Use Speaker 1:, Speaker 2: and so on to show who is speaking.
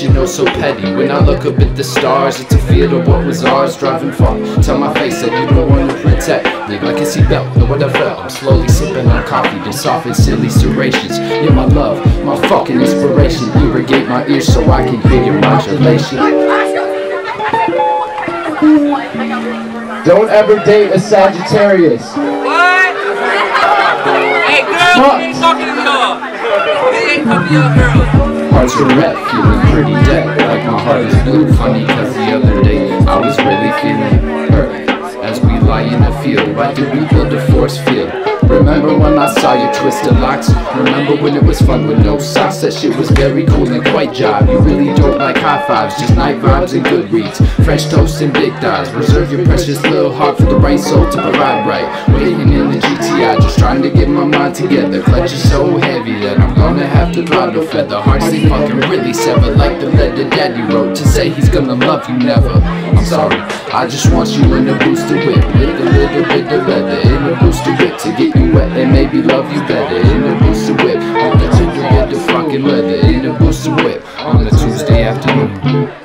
Speaker 1: situation, oh so petty. When I look up at the stars, it's a field of what was ours. Driving far, tell my face that you don't want to protect me like a seatbelt. Know what I felt? I'm slowly sipping on coffee, the soft and silly serrations. You're my love, my fucking inspiration. Irrigate my ears so I can hear your modulation. Don't ever date a Sagittarius.
Speaker 2: What? Hey girl, we ain't talking to y'all. We ain't talking to your girl.
Speaker 1: Hearts are red, feeling pretty dead. Like my heart is blue, funny cause the other day I was really feeling hurt. As we lie in the field, why did we build a force field? Remember when I saw your twisted locks? Remember when it was fun with no socks? That shit was very cool and quite jive. You really don't like high fives, just night vibes and good reads. Fresh toast and big thighs. Reserve your precious little heart for the right soul to provide right. Waiting in the GTI, just trying to get my mind together. Clutch is so heavy that I'm gonna have to throttle feather. Hearts they fucking really sever, like the letter daddy wrote to say he's gonna love you never. I'm sorry, I just want you in a booster whip with a little bit of leather in a booster whip to get you wet and maybe love you better in a booster whip. On the Tinder, get the fucking leather in a booster whip on a Tuesday afternoon.